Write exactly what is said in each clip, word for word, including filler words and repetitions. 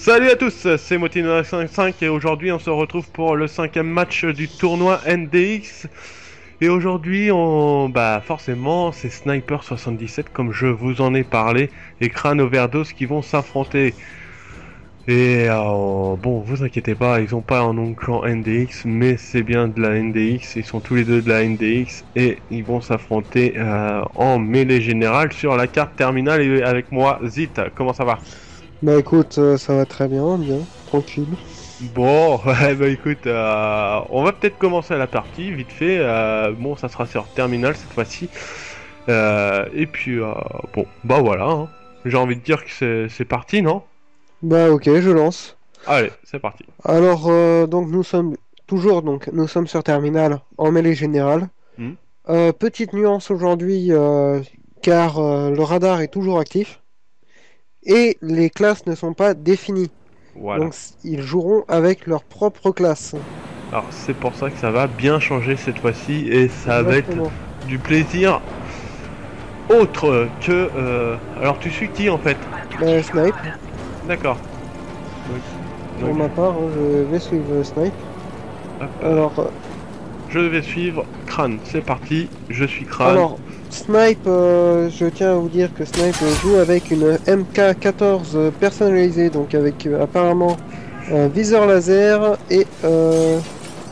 Salut à tous, c'est Motino cinq cinq et aujourd'hui on se retrouve pour le cinquième match du tournoi N D X. Et aujourd'hui, on... bah forcément, c'est Sniper soixante-dix-sept comme je vous en ai parlé et Crane Overdose qui vont s'affronter. Et euh, bon, vous inquiétez pas, ils ont pas un nom clan N D X, mais c'est bien de la N D X, ils sont tous les deux de la N D X et ils vont s'affronter euh, en mêlée générale sur la carte terminale et avec moi, Zit, comment ça va? Bah écoute, euh, ça va très bien, bien, tranquille. Bon, ouais, bah écoute, euh, on va peut-être commencer la partie, vite fait. Euh, bon, ça sera sur Terminal cette fois-ci. Euh, et puis, euh, bon, bah voilà. Hein. J'ai envie de dire que c'est c'est parti, non? Bah ok, je lance. Allez, c'est parti. Alors, euh, donc nous sommes toujours, donc nous sommes sur Terminal en mêlée générale. Hmm, Euh, petite nuance aujourd'hui, euh, car euh, le radar est toujours actif et les classes ne sont pas définies. voilà. Donc s- ils joueront avec leur propre classe. Alors, c'est pour ça que ça va bien changer cette fois-ci et ça va être Exactement. du plaisir autre que... euh, Alors, tu suis qui en fait? Bah, Snipe, D'accord. Donc, pour donc, ma part, hein, je vais suivre Snipe. hop, euh, Alors, euh, je vais suivre Crane. C'est parti, je suis Crane. Alors, Snipe, euh, je tiens à vous dire que Snipe joue avec une M K quatorze personnalisée, donc avec euh, apparemment un viseur laser et euh,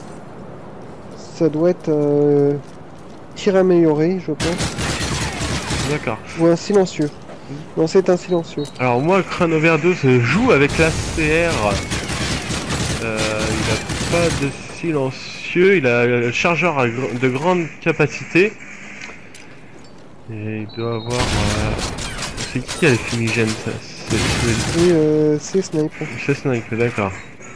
ça doit être euh, tir amélioré, je pense, D'accord. ou un silencieux. Non, c'est un silencieux. Alors moi, Crane Overdose joue avec la C R. Euh, il a pas de silencieux, il a le chargeur à gr- de grande capacité. Et il doit avoir... euh, C'est qui qui a les fumigènes ça? C'est c'est- Et euh, c'est Snipe. c'est Snipe, d'accord.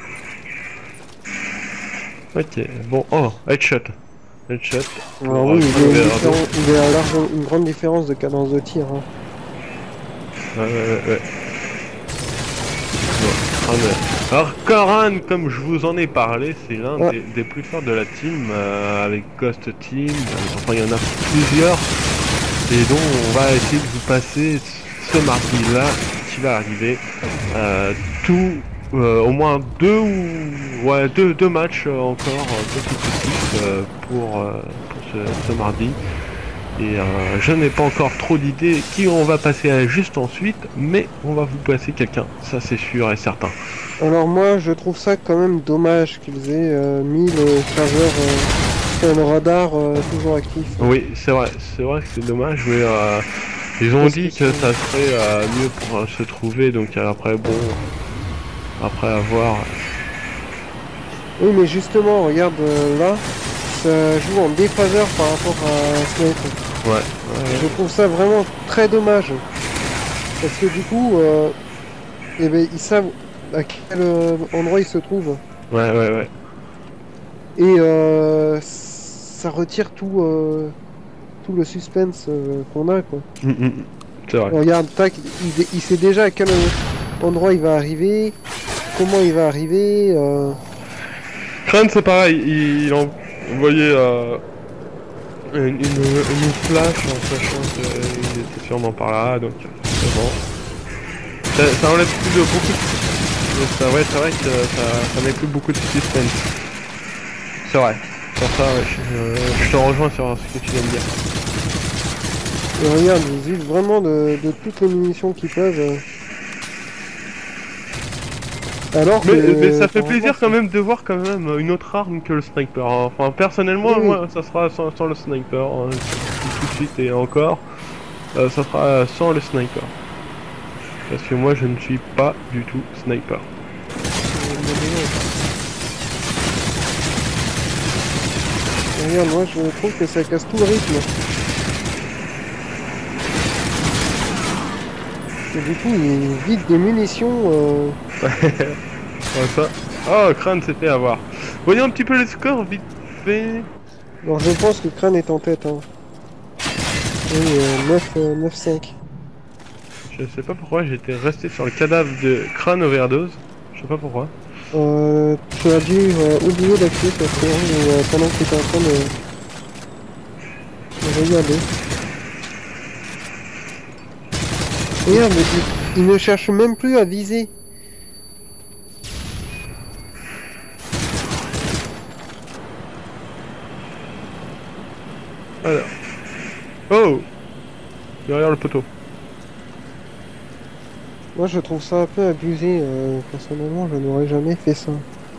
Ok, bon, oh, headshot. Headshot Alors pour oui, euh, il y Crane a une, Overdose. différen- il y a large- une grande différence de cadence de tir, hein. Ouais, ouais, ouais, ouais. Bon, Crane- Alors Koran, comme je vous en ai parlé, c'est l'un Ah, des, des plus forts de la team, euh, avec Ghost Team, euh, enfin il y en a plusieurs. Et donc on va essayer de vous passer ce mardi-là qui va arriver euh, tout euh, au moins deux ou ouais deux, deux matchs euh, encore euh, consécutifs euh, pour, euh, pour ce, ce mardi. Et euh, je n'ai pas encore trop d'idées qui on va passer à juste ensuite, mais on va vous passer quelqu'un, ça c'est sûr et certain. alors moi, je trouve ça quand même dommage qu'ils aient euh, mis le chargeur, euh, enfin, le radar euh, toujours actif. Oui, c'est vrai, c'est vrai que c'est dommage, mais euh, ils ont Parce que dit que c'est- ça serait euh, mieux pour euh, se trouver, donc euh, après bon, après avoir... Oui, mais justement, regarde euh, là, ça joue en déphaseur par rapport à Snipe. Ouais, ouais, Je trouve ça vraiment très dommage. Parce que du coup, euh, eh ben, ils savent à quel euh, endroit ils se trouvent. ouais, ouais, ouais. Et euh, ça retire tout, euh, tout le suspense euh, qu'on a, quoi. Mm, mm, mm. C'est vrai. Regarde, tac, il, il sait déjà à quel endroit il va arriver, comment il va arriver. euh, Crane c'est pareil, il, il a envoyé euh, une, une, une flash en sachant qu'il était sûrement par là, donc c'est bon. Ça, ça enlève plus de beaucoup de... Ça, ouais, c'est vrai que ça, ça met plus beaucoup de suspense. C'est vrai. Pour ça, ouais, je, je te rejoins sur ce que tu viens de dire. et regarde, ils usent vraiment de, de toutes les munitions qu'ils peuvent. euh. Alors Mais, mais que, ça fait franchement, plaisir quand c'est... même de voir quand même une autre arme que le sniper. Hein. Enfin, personnellement, Oui, oui. moi, ça sera sans, sans le sniper. Hein. Tout de suite et encore, euh, ça sera sans le sniper. Parce que moi, je ne suis pas du tout sniper. Regarde, moi je trouve que ça casse tout le rythme. Et du coup, il vide des munitions. euh. Ouais, ça. Oh, Crane s'est fait avoir. Voyons un petit peu les scores vite fait. Alors je pense que Crane est en tête, hein. Oui, euh, neuf, euh, neuf cinq. Je sais pas pourquoi j'étais resté sur le cadavre de Crane Overdose. Je sais pas pourquoi. Euh, tu as dû euh, oublier d'activer ta série euh, pendant que tu étais en train de, de regarder. Regarde, il, il ne cherche même plus à viser. Alors. Oh, derrière le poteau. Moi je trouve ça un peu abusé, euh, personnellement je n'aurais jamais fait ça.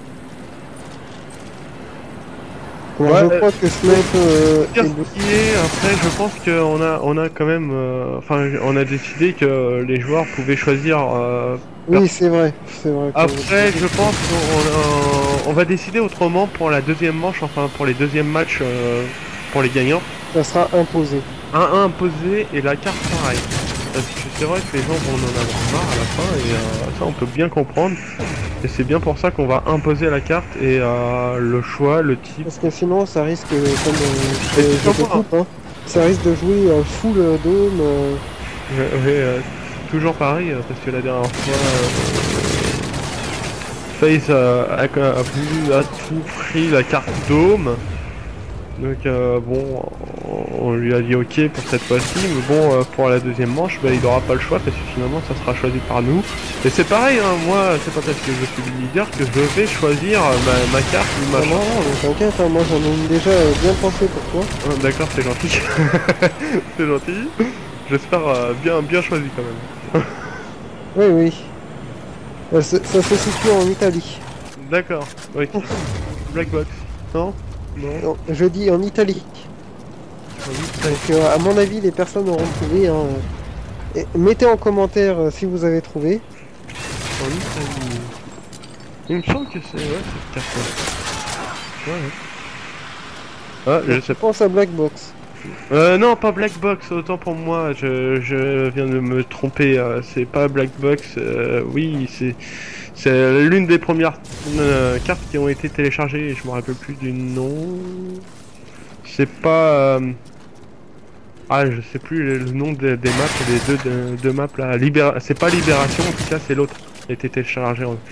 Alors Ouais, je euh, crois que Snipe euh, dire est... ce qui est, après, je pense qu'on a, on a quand même, euh, enfin, on a décidé que les joueurs pouvaient choisir. Euh, Oui c'est vrai, c'est vrai. Quand vous Après, je dites pense qu'on on, on va décider autrement pour la deuxième manche, enfin pour les deuxièmes matchs euh, pour les gagnants. ça sera imposé. un un imposé et la carte pareil. Parce que c'est vrai que les gens vont en avoir marre à la fin et euh, ça on peut bien comprendre. Et c'est bien pour ça qu'on va imposer la carte et euh, le choix, le type. Parce que sinon ça risque, comme euh, Et je, tu je vas te voir, coupe, hein, ça risque de jouer euh, full euh, dôme. euh, ouais, ouais, euh, toujours pareil, euh, parce que la dernière fois, euh, FaZe a, a, a voulu à tout prix la carte Dome. Donc euh, bon, on lui a dit ok pour cette fois-ci, mais bon, euh, pour la deuxième manche, bah, il n'aura pas le choix parce que finalement ça sera choisi par nous. Et c'est pareil, hein, moi, c'est pas parce que je suis le leader que je vais choisir ma, ma carte ou ma Ah non, chance. non, mais t'inquiète, hein, moi j'en ai une déjà euh, bien pensée pour toi. Ah, d'accord, c'est gentil. C'est gentil. J'espère euh, bien, bien choisi quand même. Oui, oui. Euh, ça, ça se situe en Italie. D'accord, ok. Black Box. Non. Non. Non, je dis en Italie. Donc euh, à mon avis, les personnes auront trouvé. Hein. Et mettez en commentaire euh, si vous avez trouvé. En Italie. Il me semble que c'est ouais, cette carte. Ouais, ouais. Ah, je Donc, sais pas. pense à Black Box. Euh, non, pas Black Box, autant pour moi, je, je viens de me tromper, euh, c'est pas Black Box, euh, oui, c'est c'est l'une des premières euh, cartes qui ont été téléchargées, et je me rappelle plus du nom. C'est pas... euh, Ah, je sais plus le, le nom des, des maps, des deux, deux, deux maps là, Libéra... c'est pas Libération, en tout cas c'est l'autre qui a été téléchargé. En...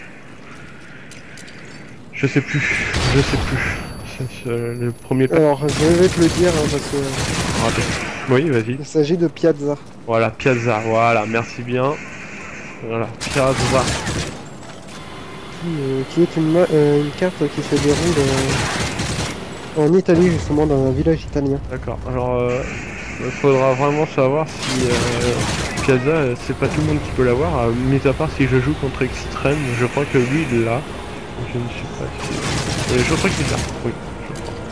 Je sais plus, je sais plus, c'est euh, le premier pas. Alors, je vais te le dire hein, parce que Raté. Oui, vas-y. il s'agit de Piazza. Voilà, Piazza, voilà, merci bien. Voilà, Piazza. Qui, euh, qui est une, ma- euh, une carte qui se déroule euh, en Italie, justement, dans un village italien. D'accord, alors euh, il faudra vraiment savoir si euh, Piazza, euh, c'est pas tout le monde qui peut l'avoir, euh, mis à part si je joue contre Extreme, je crois que lui il l'a. Je ne suis pas sûr. Euh, je crois qu'il l'a, oui, je crois.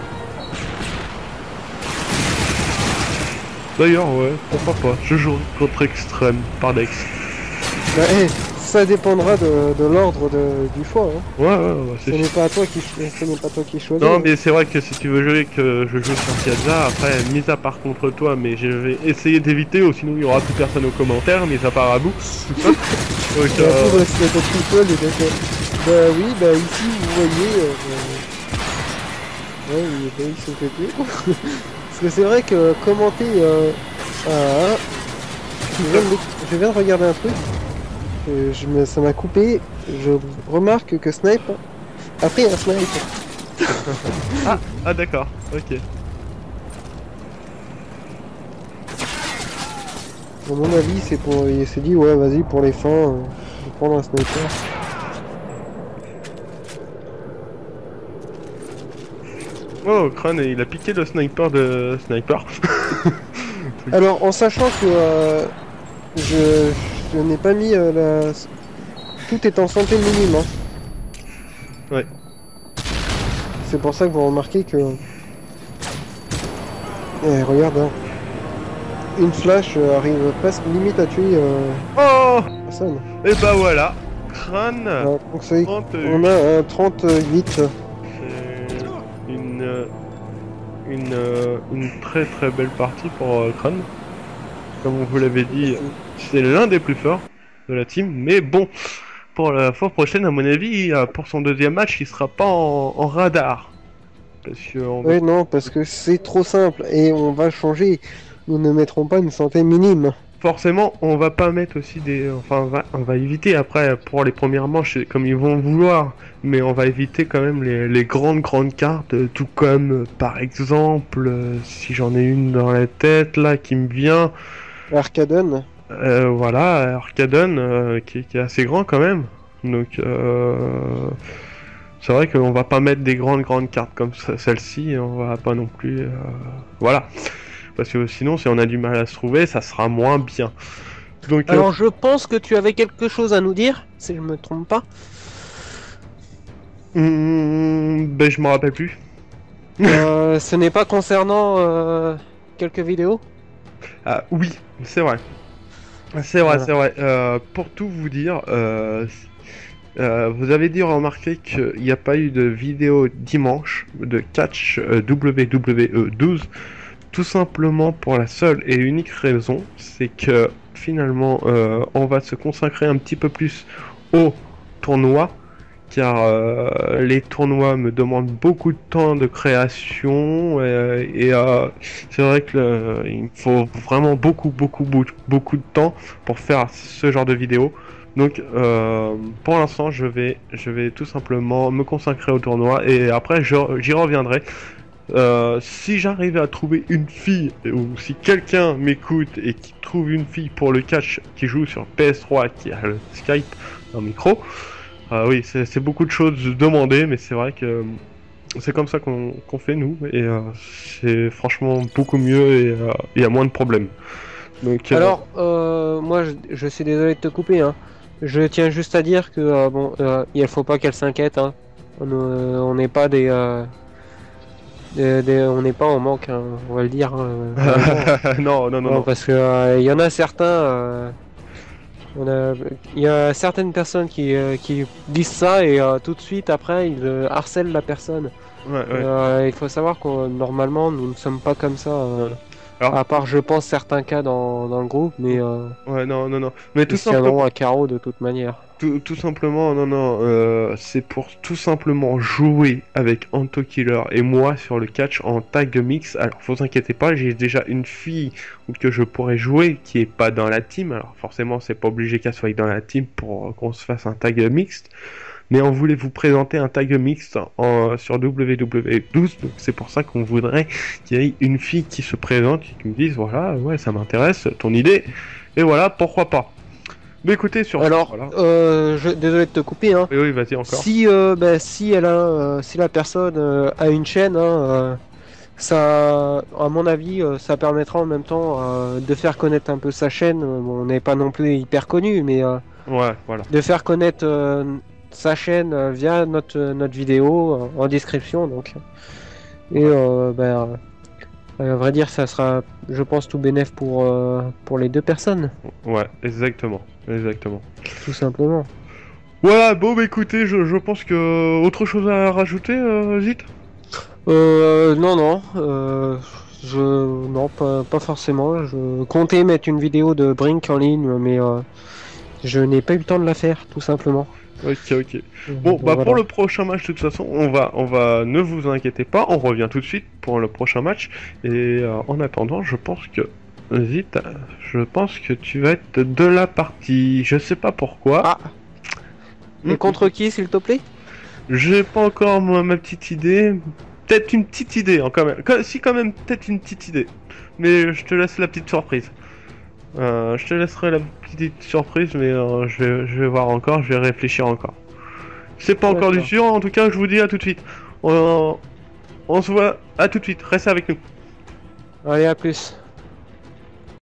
D'ailleurs, ouais, pourquoi pas, je joue contre Extreme par Dex. Bah, eh, ça dépendra de, de l'ordre de- du choix. Hein. Ouais, ouais, ouais, Ce c'est n'est sûr. pas à toi qui, ch- ce n'est pas toi qui choisis. Non, hein. mais c'est vrai que si tu veux jouer, que je joue sur Piazza, après, mis à part contre toi, mais je vais essayer d'éviter, ou sinon il y aura plus personne aux commentaires, mis à part Abou. Donc, Et après, euh, on va se mettre tout seul et d'accord. Bah oui, bah ici, vous voyez... euh, euh, ouais, oui, bah, ils sont pétés. Parce que c'est vrai que commenter... Euh, ah, je, viens de, je viens de regarder un truc. euh, je me, ça m'a coupé. Je remarque que Snipe a pris un snipe. Ah, ah d'accord, ok. À mon avis, c'est pour... Il s'est dit, ouais, vas-y, pour les fins, euh, je vais prendre un sniper. Oh, Crane, il a piqué le sniper de sniper. Alors, en sachant que euh, je, je n'ai pas mis euh, la... Tout est en santé minime. Hein. Ouais. C'est pour ça que vous remarquez que... Eh, regarde, hein. Une flash euh, arrive presque limite à tuer euh, Oh, personne. et bah voilà, Crane. Voilà, donc c'est- trente-huit. on a un trente-huit. C'est une, euh, une, euh, une très très belle partie pour euh, Crane. Comme on vous l'avait dit, c'est l'un des plus forts de la team. Mais bon, pour la fois prochaine, à mon avis, euh, pour son deuxième match, il sera pas en, en radar. Parce que on va- Oui, non, parce que c'est trop simple et on va changer. Nous ne mettrons pas une santé minime. forcément, on va pas mettre aussi des... Enfin, on va, on va éviter après, pour les premières manches, comme ils vont vouloir. Mais on va éviter quand même les, les grandes grandes cartes, euh, tout comme, euh, par exemple, euh, si j'en ai une dans la tête, là, qui me vient... Arcadon. Euh, voilà, Arcadon, euh, qui, qui est assez grand quand même. Donc, euh, c'est vrai qu'on va pas mettre des grandes grandes cartes comme celle-ci, on va pas non plus... Euh, voilà. Parce que sinon, si on a du mal à se trouver, ça sera moins bien. Donc, Alors euh... je pense que tu avais quelque chose à nous dire, si je me trompe pas. Mmh, ben je me rappelle plus. euh, ce n'est pas concernant euh, quelques vidéos? Ah oui, c'est vrai. C'est vrai, Voilà. c'est vrai. Euh, pour tout vous dire, euh, euh, vous avez dû remarquer qu'il n'y a pas eu de vidéo dimanche de catch euh, W W E douze. Tout simplement pour la seule et unique raison, c'est que finalement euh, on va se consacrer un petit peu plus au tournoi, car euh, les tournois me demandent beaucoup de temps de création euh, et euh, c'est vrai que euh, il me faut vraiment beaucoup beaucoup beaucoup beaucoup de temps pour faire ce genre de vidéo. Donc euh, pour l'instant je vais je vais tout simplement me consacrer au tournoi et après j'y reviendrai. Euh, si j'arrive à trouver une fille, ou si quelqu'un m'écoute et qui trouve une fille pour le catch qui joue sur P S trois, qui a le Skype en micro, euh, oui, c'est beaucoup de choses demandées, mais c'est vrai que c'est comme ça qu'on qu'on fait nous, et euh, c'est franchement beaucoup mieux et il euh, y a moins de problèmes. Donc, euh... Alors, euh, moi je, je suis désolé de te couper, hein. Je tiens juste à dire que euh, bon, euh, il faut pas qu'elle s'inquiète, hein. On n'est pas des... Euh... Des, des, on n'est pas en manque, hein, on va le dire. Hein, non, non, non, bon, non. Parce que il euh, y en a certains, euh, il y a certaines personnes qui, euh, qui disent ça et euh, tout de suite après ils euh, harcèlent la personne. Ouais, ouais. Euh, il faut savoir que normalement nous ne sommes pas comme ça. Euh, Alors... À part, je pense, certains cas dans, dans le groupe, mais euh, ouais, non, non, non. Mais tout ils tiendront à carreau de toute manière. Tout, tout simplement, non, non, euh, c'est pour tout simplement jouer avec Anto Killer et moi sur le catch en tag mix. Alors, faut s'inquiéter pas, j'ai déjà une fille que je pourrais jouer qui est pas dans la team. Alors, forcément, c'est pas obligé qu'elle soit dans la team pour qu'on se fasse un tag mixte. Mais on voulait vous présenter un tag mixte en, sur W W E douze, donc c'est pour ça qu'on voudrait qu'il y ait une fille qui se présente et qui me dise voilà, ouais, ça m'intéresse, ton idée, et voilà, pourquoi pas. Mais écoutez, sur alors, voilà. euh, je, désolé de te couper, hein. Oui, oui, vas-y encore. Si, euh, bah, si elle a, euh, si la personne euh, a une chaîne, hein, euh, ça, à mon avis, euh, ça permettra en même temps euh, de faire connaître un peu sa chaîne. Bon, on n'est pas non plus hyper connu, mais euh, ouais, voilà. De faire connaître euh, sa chaîne euh, via notre notre vidéo euh, en description, donc. Et ouais. euh, bah, à vrai dire, ça sera, je pense, tout bénéf pour, euh, pour les deux personnes. Ouais, exactement. Exactement. Tout simplement. Voilà, bon, bah écoutez, je, je pense que. Autre chose à rajouter, euh, Zit euh, Non, non. Euh, je... Non, pas, pas forcément. Je comptais mettre une vidéo de Brink en ligne, mais euh, je n'ai pas eu le temps de la faire, tout simplement. Ok, ok. Bon, bah voilà. Pour le prochain match, de toute façon, on va, on va, ne vous inquiétez pas, on revient tout de suite pour le prochain match. Et euh, en attendant, je pense que, Zit, je pense que tu vas être de la partie. Je sais pas pourquoi. Ah. Et mmh. Contre qui, s'il te plaît? J'ai pas encore ma, ma petite idée. Peut-être une petite idée, hein, quand même. Si, quand même, peut-être une petite idée. Mais je te laisse la petite surprise. Euh, je te laisserai la petite surprise, mais euh, je, vais, je vais voir encore, je vais réfléchir encore. C'est pas encore du sûr, en tout cas, je vous dis à tout de suite. On, on se voit à tout de suite, restez avec nous. Allez, à plus.